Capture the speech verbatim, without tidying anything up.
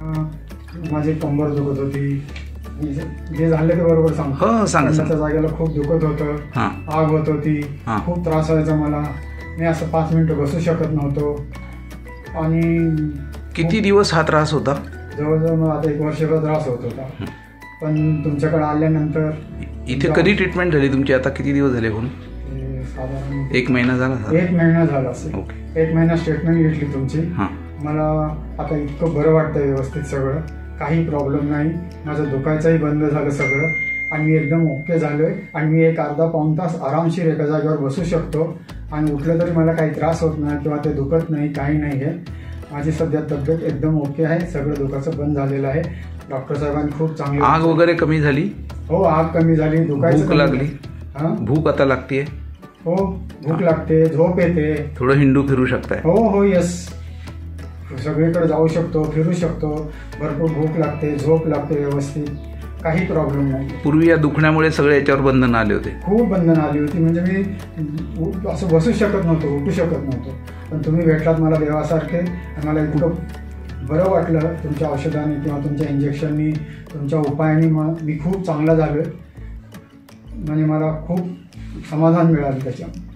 माझी कंबर दुखत होती, जे झाले ते बरोबर सांगतो. हो सांगा. त्या जागेला खूप दुखत होतं, आग होत होती, खूप त्रास व्हायचा मला. मी असं पाच मिनिटं बसू शकत नव्हतो. आणि किती दिवस हा त्रास होता? जवळजवळ मला आता एक वर्षभर त्रास होत होता. पण तुमच्याकडे आल्यानंतर. इथे कधी ट्रीटमेंट झाली तुमची? आता किती दिवस झाले होऊन? साधारण एक महिना झाला. एक महिना झाला असेल. ओके. एक महिना ट्रीटमेंट घेतली तुमची. मला आता इतकं बरं वाटतं, व्यवस्थित सगळं, काही प्रॉब्लेम नाही. माझं दुखायचंही बंद झालं सगळं आणि मी एकदम ओके झालोय. आणि मी एक अर्धा पाऊण तास आरामशीर एका जागेवर बसू शकतो आणि उठलं तरी मला काही त्रास होत नाही किंवा ते दुखत नाही, काही नाही आहे. माझी सध्या तब्येत एकदम ओके आहे, सगळं दुखाचं बंद झालेलं आहे. डॉक्टर साहेबांनी खूप चांगली. आग वगैरे कमी झाली? हो, आग कमी झाली. दुखायचं भूक लागली? हां, भूक आता लागते? हो, भूक लागते, झोप येते. थोडं हिंडू फिरू शकताय? हो हो, यस, सगळीकडे जाऊ शकतो, फिरू शकतो. भरपूर भूक लागते, झोप लागते व्यवस्थित, काही प्रॉब्लेम नाही. पूर्वी या दुखण्यामुळे सगळे याच्यावर बंधन आले होते? खूप बंधन आली होती. म्हणजे मी असं बसू शकत नव्हतो, उठू शकत नव्हतो. पण तुम्ही भेटलात मला देवासारखे आणि मला इतकं बरं वाटलं तुमच्या औषधाने किंवा तुमच्या इंजेक्शननी, तुमच्या उपायाने. मी खूप चांगला झालो आहे. म्हणजे मला खूप समाधान मिळालं त्याच्यात.